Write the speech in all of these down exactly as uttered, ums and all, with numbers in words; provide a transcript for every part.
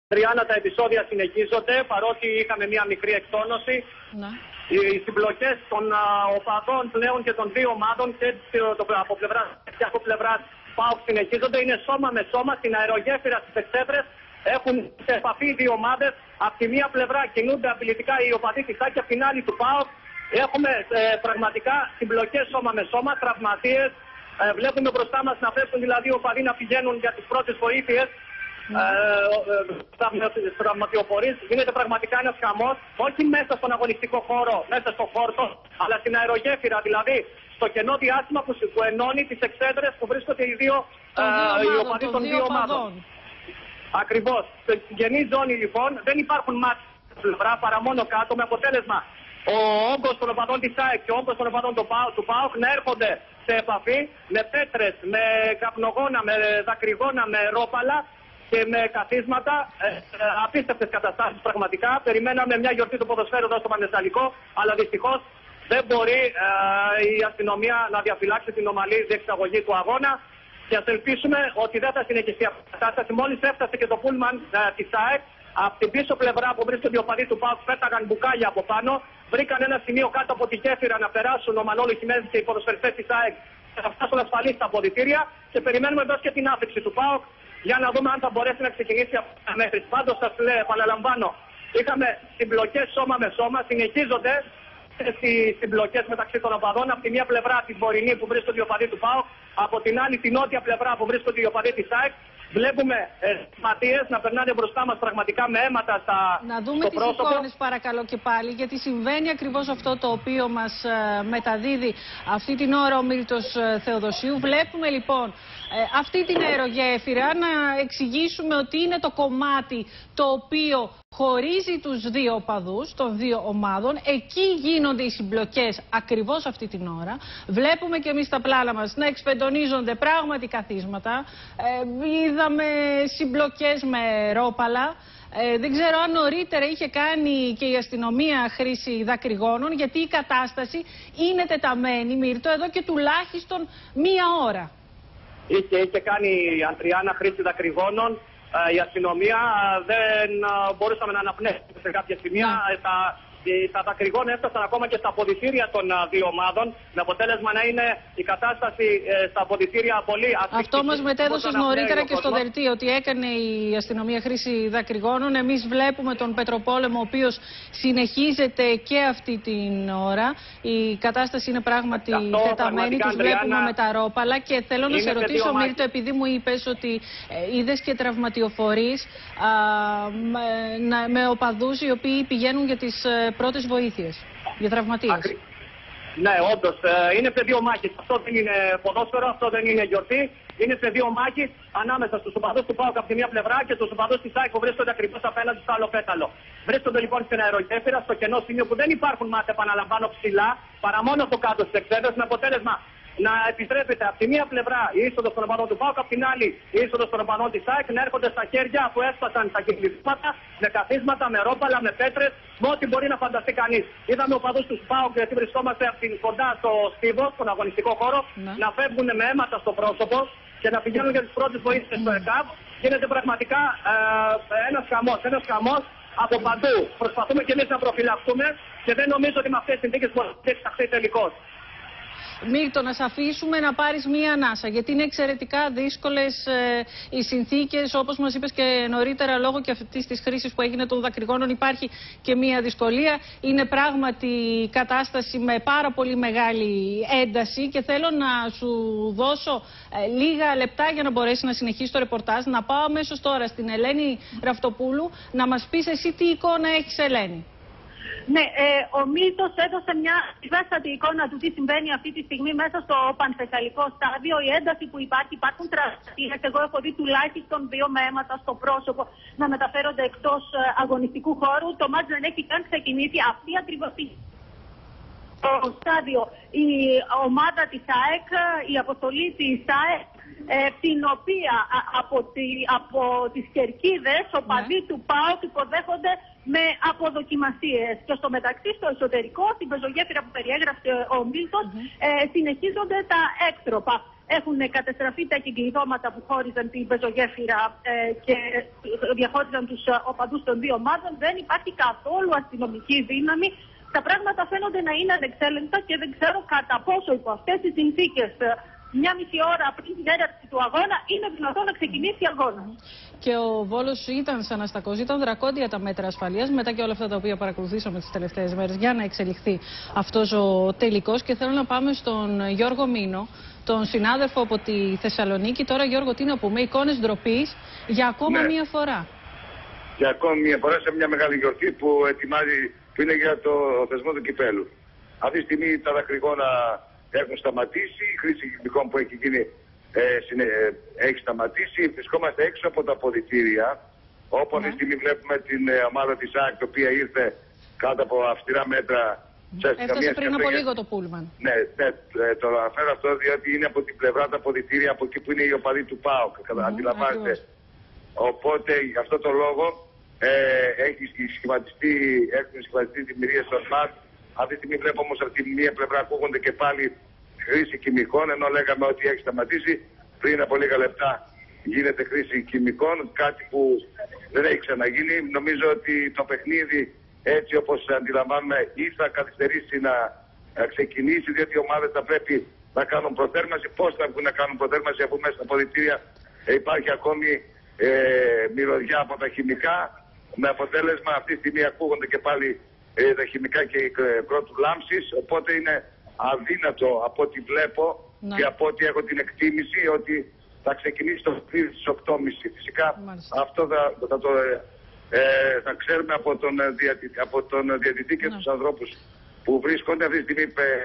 Τριάννα τα επεισόδια συνεχίζονται, παρότι είχαμε μια μικρή εκτόνωση. Ναι. Οι, οι συμπλοκές των α, οπαδών πλέον και των δύο ομάδων και το, το, από πλευρά και από πλευρά ΠΑΟΚ συνεχίζονται. Είναι σώμα με σώμα στην αερογέφυρα στις Εξέδρες. Έχουν σε επαφή οι δύο ομάδες. Από τη μία πλευρά κινούνται απειλητικά οι οπαδοί της ΑΕΚ και από την άλλη του ΠΑΟΚ. Έχουμε ε, πραγματικά συμπλοκές σώμα με σώμα, τραυματίες. Ε, βλέπουμε μπροστά μας να πέφτουν δηλαδή οι οπαδοί να πηγαίνουν για τις πρώτες βοήθειες. Τραυματιοφορείς. Γίνεται πραγματικά ένας χαμός, όχι μέσα στον αγωνιστικό χώρο, μέσα στο χόρτο, αλλά στην αερογέφυρα, δηλαδή στο κενό διάστημα που, που ενώνει τις Εξέδρες που βρίσκονται οι δύο οπαδοί των δύο ομάδων. Ακριβώς. Στην κενή ζώνη λοιπόν δεν υπάρχουν μάτια πλευρά παρά μόνο κάτω, με αποτέλεσμα ο όγκος των οπαδών της ΑΕΚ και ο όγκος των οπαδών του ΠΑΟΚ να έρχονται σε επαφή με πέτρες, με καπνογόνα, με δακρυγόνα, με ρόπαλα και με καθίσματα, ε, ε, απίστευτες καταστάσεις πραγματικά. Περιμέναμε μια γιορτή του ποδοσφαίρου εδώ στο Πανεσταλικό, αλλά δυστυχώς δεν μπορεί ε, η αστυνομία να διαφυλάξει την ομαλή διεξαγωγή του αγώνα. Και ας ελπίσουμε ότι δεν θα συνεχιστεί αυτή η κατάσταση. Μόλις έφτασε και το πούλμαν ε, της ΑΕΚ, από την πίσω πλευρά που βρίσκονται οι οπαδοί του ΠΑΟΚ, πέταγαν μπουκάλια από πάνω. Βρήκαν ένα σημείο κάτω από τη γέφυρα να περάσουν ο Μανώλης Χιμέδης και οι ποδοσφαιριστές της ΑΕΚ να φτάσουν ασφαλείς στα αποδυτήρια. Και περιμένουμε εδώ και την άφηξη του ΠΑΟΚ, για να δούμε αν θα μπορέσει να ξεκινήσει από μέχρι. Πάντως σας λέω, επαναλαμβάνω, είχαμε συμπλοκές σώμα με σώμα, συνεχίζονται οι συμπλοκές μεταξύ των οπαδών. Από τη μία πλευρά την βορεινή που βρίσκονται οι οπαδοί του ΠΑΟΚ, από την άλλη την νότια πλευρά που βρίσκονται οι οπαδοί της ΑΕΚ. Βλέπουμε ε, ματίες να περνάνε μπροστά μας πραγματικά με αίματα στα Να δούμε τις εικόνες παρακαλώ και πάλι, γιατί συμβαίνει ακριβώς αυτό το οποίο μας ε, μεταδίδει αυτή την ώρα ο Μίλτος ε, Θεοδοσίου. Βλέπουμε λοιπόν ε, αυτή την αερογέφυρα, να εξηγήσουμε ότι είναι το κομμάτι το οποίο χωρίζει τους δύο οπαδούς των δύο ομάδων. Εκεί γίνονται οι συμπλοκές ακριβώς αυτή την ώρα. Βλέπουμε και εμείς τα πλάνα μας να εξπεντονίζονται πράγματι καθίσματα. Ε, είδαμε συμπλοκές με ρόπαλα. Ε, δεν ξέρω αν νωρίτερα είχε κάνει και η αστυνομία χρήση δακρυγόνων, γιατί η κατάσταση είναι τεταμένη, Μύρτο, εδώ και τουλάχιστον μία ώρα. Είχε, είχε κάνει η Αντριάννα χρήση δακρυγόνων. Η αστυνομία δεν μπορούσαμε να αναπνεύσουμε σε κάποια σημεία. Yeah. Τα, τα δακρυγόνα έφτασαν ακόμα και στα αποδυτήρια των δύο ομάδων, με αποτέλεσμα να είναι η κατάσταση στα αποδυτήρια πολύ ασφικτική. Αυτό μας μετέδωσες νωρίτερα και στο δελτίο, ότι έκανε η αστυνομία χρήση δακρυγόνων. Εμείς βλέπουμε τον Πετροπόλεμο, ο οποίος συνεχίζεται και αυτή την ώρα. Η κατάσταση είναι πράγματι αυτό, τεταμένη, τους βλέπουμε με τα ρόπαλα. Και θέλω να σε ρωτήσω, Μύρτο, επειδή μου είπες ότι ε, είδες και τραυματιοφορείς α, με, με οπαδούς οι οποίοι πηγαίνουν για τις πρώτες βοήθειες, για τραυματίες. Ακρι... Ναι, όντως, ε, είναι πεδίο μάχης. Αυτό δεν είναι ποδόσφαιρο, αυτό δεν είναι γιορτή. Είναι πεδίο μάχης ανάμεσα στους οπαδούς του ΠΑΟΚ από τη μία πλευρά και τους οπαδούς της ΑΕΚ που βρίσκονται ακριβώς απέναντι στο άλλο πέταλο. Βρίσκονται λοιπόν στην αερογέφυρα, στο κενό σημείο που δεν υπάρχουν μάτια, επαναλαμβάνω, ψηλά, παρά μόνο από κάτω στις Εξέδρες, με αποτέλεσμα να επιστρέφεται από τη μία πλευρά η είσοδος των οπαδών του ΠΑΟΚ, από την άλλη η είσοδος των οπαδών της ΑΕΚ, να έρχονται στα χέρια που έσπασαν τα κυκλισματα, με καθίσματα, με ρόπαλα, με πέτρες, με ό,τι μπορεί να φανταστεί κανείς. Είδαμε οπαδούς του ΠΑΟΚ, γιατί βρισκόμαστε από την κοντά στο στίβο, στον αγωνιστικό χώρο, ναι, να φεύγουν με αίματα στο πρόσωπο και να πηγαίνουν για τις πρώτες βοήθειες στο ΕΚΑΒ. Γίνεται πραγματικά ε, ένας χαμός, ένας χαμός από παντού. Προσπαθούμε και εμείς να προφυλαχθούμε και δεν νομίζω ότι με αυτές τις συνθήκες μπορεί να εξαχθεί τελικώς. Μύρτο, να σε αφήσουμε να πάρεις μία ανάσα, γιατί είναι εξαιρετικά δύσκολες ε, οι συνθήκες, όπως μας είπες και νωρίτερα, λόγω και αυτής της χρήσης που έγινε των δακρυγόνων υπάρχει και μία δυσκολία. Είναι πράγματι κατάσταση με πάρα πολύ μεγάλη ένταση και θέλω να σου δώσω ε, λίγα λεπτά για να μπορέσει να συνεχίσει το ρεπορτάζ. Να πάω αμέσως τώρα στην Ελένη Ραφτοπούλου να μας πεις εσύ τι εικόνα έχεις, Ελένη. Ναι, ε, ο Μίλτος έδωσε μια ευαίσθητη εικόνα του τι συμβαίνει αυτή τη στιγμή μέσα στο πανθεσσαλικό στάδιο. Η ένταση που υπάρχει, υπάρχουν τραυματίες. Εγώ έχω δει τουλάχιστον δύο με αίματα στο πρόσωπο να μεταφέρονται εκτός αγωνιστικού χώρου. Το μάτς δεν έχει καν ξεκινήσει. Αυτή ακριβώς το στάδιο, η ομάδα της ΑΕΚ, η αποστολή της ΑΕΚ, ε, την οποία από, τη, από τις κερκίδες οπαδοί ναι. του ΠΑΟΚ υποδέχονται με αποδοκιμασίες. Και στο μεταξύ, στο εσωτερικό, στην πεζογέφυρα που περιέγραψε ο Μίλτος, mm-hmm. ε, συνεχίζονται τα έκτροπα. Έχουν καταστραφεί τα κυκλειδώματα που χώριζαν την πεζογέφυρα ε, και διαχώριζαν τους οπαδούς των δύο ομάδων. Δεν υπάρχει καθόλου αστυνομική δύναμη. Τα πράγματα φαίνονται να είναι ανεξέλεγκτα και δεν ξέρω κατά πόσο υπό αυτές τις συνθήκες, μια μισή ώρα πριν την έναρξη του αγώνα, είναι δυνατόν να ξεκινήσει αγώνα. Και ο Βόλος ήταν σαν αστακός, ήταν δρακόντια τα μέτρα ασφαλείας, μετά και όλα αυτά τα οποία παρακολουθήσαμε τις τελευταίες μέρες, για να εξελιχθεί αυτός ο τελικός. Και θέλω να πάμε στον Γιώργο Μήνο, τον συνάδελφο από τη Θεσσαλονίκη. Τώρα, Γιώργο, τι να πούμε, εικόνες ντροπής για ακόμα ναι. μία φορά. Για ακόμη μία φορά σε μια μεγάλη γιορτή που ετοιμάζει, που είναι για το θεσμό του κυπέλου. Αυτή τη στιγμή τα δακρυγόνα έχουν σταματήσει, η χρήση χημικών που έχει γίνει ε, συνε, ε, έχει σταματήσει. Βρισκόμαστε έξω από τα αποδυτήρια, όπου αυτή τη στιγμή βλέπουμε την ε, ομάδα της ΑΕΚ, η οποία ήρθε κάτω από αυστηρά μέτρα. Έφτασε πριν από λίγο το πούλμαν. Ναι, ναι, το αναφέρω αυτό διότι είναι από την πλευρά τα αποδυτήρια, από εκεί που είναι οι οπαδοί του ΠΑΟΚ. Mm, αντιλαμβάνεστε. Οπότε, γι' αυτό το λόγο ε, έχει σχηματιστεί, έχουν σχηματιστεί δημιουργίες των ΜΑΤ. Αυτή τη στιγμή βλέπω όμως από τη μία πλευρά ακούγονται και πάλι χρήση χημικών, ενώ λέγαμε ότι έχει σταματήσει. Πριν από λίγα λεπτά γίνεται χρήση χημικών, κάτι που δεν έχει ξαναγίνει. Νομίζω ότι το παιχνίδι, έτσι όπως αντιλαμβάνουμε, ή θα καθυστερήσει να ξεκινήσει, διότι οι ομάδες θα πρέπει να κάνουν προθέρμανση. Πώς θα βγουν να κάνουν προθέρμανση, αφού μέσα στα αποδυτήρια υπάρχει ακόμη ε, μυρωδιά από τα χημικά, με αποτέλεσμα αυτή τη στιγμή ακούγονται και πάλι ε, τα χημικά και η πρώτου λάμψης. Οπότε είναι αδύνατο από ό,τι βλέπω ναι. και από ό,τι έχω την εκτίμηση ότι θα ξεκινήσει το παιχνίδι στις οκτώ και μισή. Φυσικά Μάλιστα. αυτό θα, θα το ε, θα ξέρουμε από τον, διαιτητή, από τον διαιτητή και ναι. τους ανθρώπους που βρίσκονται. Αυτή τη στιγμή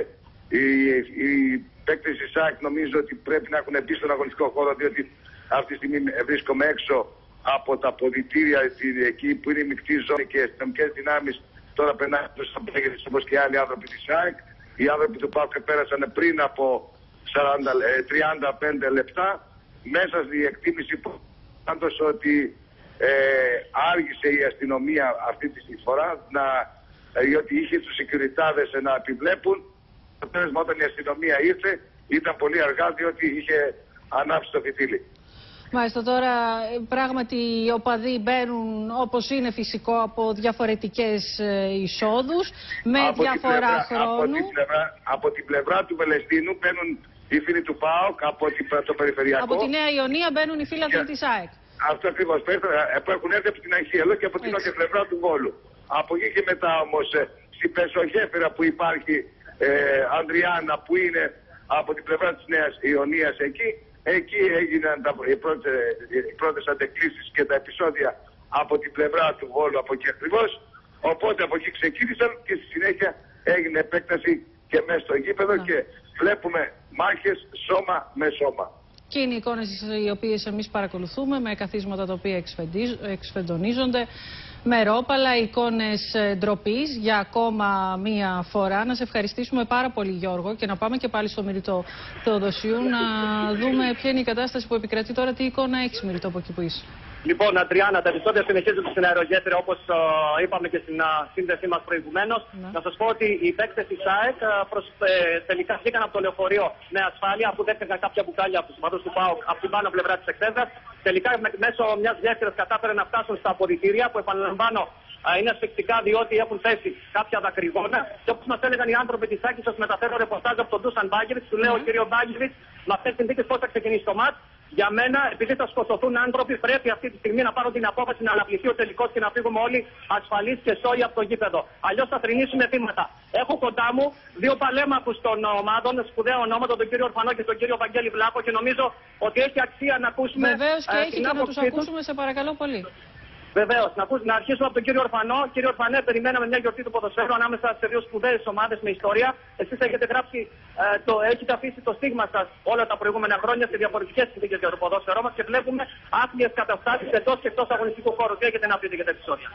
οι, οι παίκτες της ΑΕΚ νομίζω ότι πρέπει να έχουν μπει στον αγωνιστικό χώρο, διότι αυτή τη στιγμή βρίσκομαι έξω από τα αποδυτήρια εκεί που είναι η μεικτή ζώνη και οι αστυνομικές δυνάμεις. Τώρα περνάνε στους αμπέγγες όπως και άλλοι άνθρωποι της ΑΕΚ. Οι άνθρωποι του ΠΑΟΚ πέρασαν πριν από σαράντα, τριάντα πέντε λεπτά. Μέσα στη εκτίμηση που πάντως ότι ε, άργησε η αστυνομία αυτή τη φορά, να, διότι είχε τους securityάδες να επιβλέπουν. Το τέλος, όταν η αστυνομία ήρθε, ήταν πολύ αργά, διότι είχε ανάψει το φυτίλι. Μάλιστα, τώρα πράγματι οι οπαδοί μπαίνουν όπως είναι φυσικό από διαφορετικές εισόδους, με από διαφορά πλευρά, χρόνου. Από την, πλευρά, από την πλευρά του Βελεστίνου μπαίνουν οι φίλοι του ΠΑΟΚ, από το περιφερειακό. Από τη Νέα Ιωνία μπαίνουν οι φίλοι και... της ΑΕΚ. Αυτό ακριβώς, που έχουν έρθει από την Αγχέλο και από την άλλη πλευρά του Βόλου. Από εκεί και μετά όμως, στην Πεσογέφυρα που υπάρχει ε, Ανδριάννα, που είναι από την πλευρά της Νέας Ιωνίας εκεί, εκεί έγιναν τα, οι, πρώτες, οι πρώτες αντεκκλήσεις και τα επεισόδια από την πλευρά του Βόλου, από εκεί ακριβώς. Οπότε από εκεί ξεκίνησαν και στη συνέχεια έγινε επέκταση και μέσα στο γήπεδο και βλέπουμε μάχες σώμα με σώμα. Και είναι οι εικόνες οι οποίες εμείς παρακολουθούμε, με καθίσματα τα οποία εξφεντονίζονται, με ρόπαλα, εικόνες ντροπής για ακόμα μία φορά. Να σε ευχαριστήσουμε πάρα πολύ, Γιώργο, και να πάμε και πάλι στο Μυριτό Θεοδοσίου να δούμε ποια είναι η κατάσταση που επικρατεί τώρα. Τι εικόνα έχεις, Μυριτό, από εκεί που είσαι? Λοιπόν, Αντριάννα, τα επεισόδια συνεχίζονται στην αερογέφυρα, όπως uh, είπαμε και στην uh, σύνδεσή μας προηγουμένως. Ναι. Να σας πω ότι οι παίκτες της ΑΕΚ uh, προς, ε, τελικά βγήκαν από το λεωφορείο με ασφάλεια, αφού δέχτηκαν κάποια μπουκάλια από τους οπαδούς του ΠΑΟΚ από την πάνω πλευρά της εξέδρας. Τελικά με, μέσω μιας γέφυρας κατάφεραν να φτάσουν στα αποδυτήρια, που επαναλαμβάνω uh, είναι ασφυκτικά, διότι έχουν θέσει κάποια δακρυγόνα. Και όπως μας έλεγαν οι άνθρωποι της ΑΕΚ, σας μεταφέρω ρεπορτάζ από τον Ντούσαν Μπάγκεβιτς. Του λέω, mm. κύριο Μπάγκεβιτς, με αυτές τις συνθήκες πώς θα ξεκινήσει το μάτς? Για μένα, επειδή θα σκοτωθούν άνθρωποι, πρέπει αυτή τη στιγμή να πάρω την απόφαση να αναπληθεί ο τελικός και να φύγουμε όλοι ασφαλείς και σώοι από το γήπεδο. Αλλιώς θα θρηνήσουμε θύματα. Έχω κοντά μου δύο παλέμαχους των ομάδων, σπουδαία ονόματα, τον κύριο Ορφανό και τον κύριο Βαγγέλη Βλάχο, και νομίζω ότι έχει αξία να ακούσουμε. Βεβαίως και ε, έχει και να τους ακούσουμε, σε παρακαλώ πολύ. Βεβαίως, να, να αρχίσουμε από τον κύριο Ορφανό. Κύριε Ορφανέ, περιμέναμε μια γιορτή του ποδοσφαίρου ανάμεσα σε δύο σπουδαίες ομάδες με ιστορία. Εσείς έχετε γράψει, ε, το, έχετε αφήσει το στίγμα σας όλα τα προηγούμενα χρόνια σε διαφορετικές συνθήκες για το ποδόσφαιρό μας και βλέπουμε άθλιες καταστάσεις εντός και εκτός αγωνιστικού χώρου. Τι έχετε να πείτε για τα επεισόδια?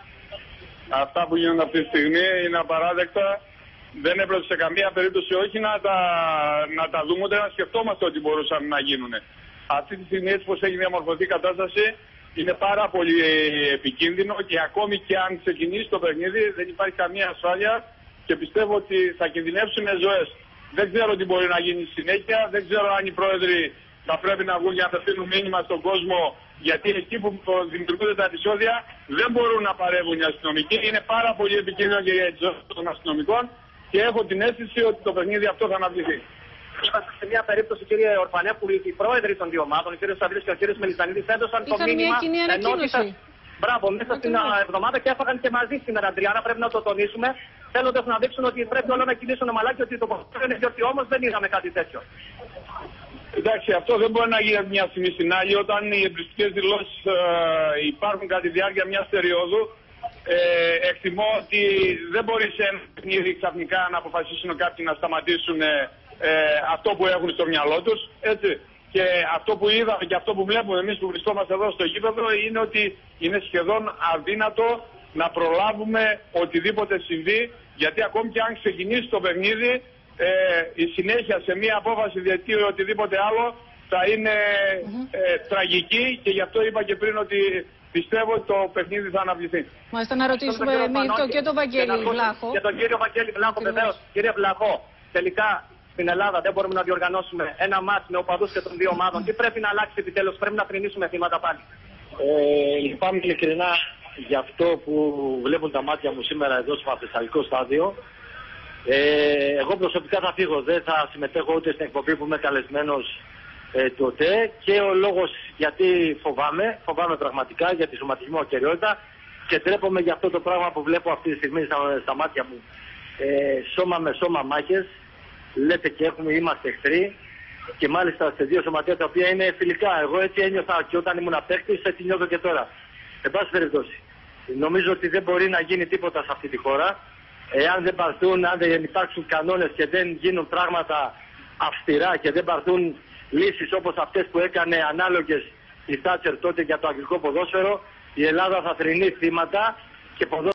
Αυτά που γίνονται αυτή τη στιγμή είναι απαράδεκτα. Δεν έπρεπε σε καμία περίπτωση όχι να τα, να τα δούμε, ούτε να σκεφτόμαστε ότι μπορούσαν να γίνουν. Αυτή τη στιγμή, έτσι πως έχει διαμορφωθεί η κατάσταση, είναι πάρα πολύ επικίνδυνο και ακόμη και αν ξεκινήσει το παιχνίδι δεν υπάρχει καμία ασφάλεια και πιστεύω ότι θα κινδυνεύσουν ζωές. Δεν ξέρω τι μπορεί να γίνει στη συνέχεια, δεν ξέρω αν οι πρόεδροι θα πρέπει να βγουν για να απευθύνουν μήνυμα στον κόσμο, γιατί εκεί που δημιουργούνται τα επεισόδια δεν μπορούν να παρεύουν οι αστυνομικοί. Είναι πάρα πολύ επικίνδυνο και για τη ζωή των αστυνομικών και έχω την αίσθηση ότι το παιχνίδι αυτό θα αναβληθεί. Είμαστε σε μια περίπτωση, κύριε Ορφανέ, που οι πρόεδροι των δύο ομάδων, ο κ. Σαββίδης και ο κ. Μελισσανίδης, έδωσαν το μήνυμα ενότητα. Μπράβο, μέσα στην εβδομάδα και έφαγαν και μαζί σήμερα, Αντριάννα. Πρέπει να το τονίσουμε. Θέλοντας να δείξουν ότι πρέπει όλα να κινήσουν ομαλά και ότι το ποδόσφαιρο είναι διότι όμως δεν είδαμε κάτι τέτοιο. Εντάξει, αυτό δεν μπορεί να γίνει από μια στιγμή στην άλλη. Όταν οι εμπριστικές δηλώσεις ε, υπάρχουν κατά τη διάρκεια μιας περίοδου, ε, εκτιμώ ότι δεν μπορεί σε ένα παιχνίδι ξαφνικά να αποφασίσουν κάποιοι να σταματήσουν ε, ε, αυτό που έχουν στο μυαλό τους. Έτσι. Και αυτό που είδαμε και αυτό που βλέπουμε εμείς που βρισκόμαστε εδώ στο γήπεδο είναι ότι είναι σχεδόν αδύνατο να προλάβουμε οτιδήποτε συμβεί, γιατί ακόμη και αν ξεκινήσει το παιχνίδι, ε, η συνέχεια σε μία απόφαση διαιτή ή οτιδήποτε άλλο θα είναι ε, τραγική, και γι' αυτό είπα και πριν ότι πιστεύω ότι το παιχνίδι θα αναβληθεί. Μάλιστα, να ρωτήσουμε Μύρτο και τον Βαγγέλη Βλάχο. Και τον κύριο Βαγγέλη Βλάχο, βεβαίως. Κύριε Βλάχο, τελικά στην Ελλάδα δεν μπορούμε να διοργανώσουμε ένα μάτς με οπαδούς και των δύο ομάδων. Τι πρέπει να αλλάξει επιτέλους, πρέπει να θρηνήσουμε θύματα πάλι. Ε, λυπάμαι ειλικρινά για αυτό που βλέπουν τα μάτια μου σήμερα εδώ στο Πανθεσσαλικό στάδιο. Ε, εγώ προσωπικά θα φύγω, δεν θα συμμετέχω ούτε στην εκπομπή που είμαι καλεσμένος ε, του ΟΤΕ, και ο λόγος γιατί φοβάμαι, φοβάμαι πραγματικά για τη σωματική μου ακεραιότητα και τρέπομαι για αυτό το πράγμα που βλέπω αυτή τη στιγμή στα, στα μάτια μου. Ε, σώμα με σώμα μάχες, λέτε και έχουμε, είμαστε εχθροί, και μάλιστα σε δύο σωματεία τα οποία είναι φιλικά. Εγώ έτσι ένιωθα και όταν ήμουν παίκτης, έτσι νιώθω και τώρα. Εν πάση περιπτώσει, νομίζω ότι δεν μπορεί να γίνει τίποτα σε αυτή τη χώρα εάν δεν πάρθουν, αν δεν υπάρξουν κανόνες και δεν γίνουν πράγματα αυστηρά και δεν πάρθουν λύσεις όπως αυτές που έκανε ανάλογες η Θάτσερ τότε για το αγγλικό ποδόσφαιρο. Η Ελλάδα θα θρηνεί θύματα και ποδόσφαιρο.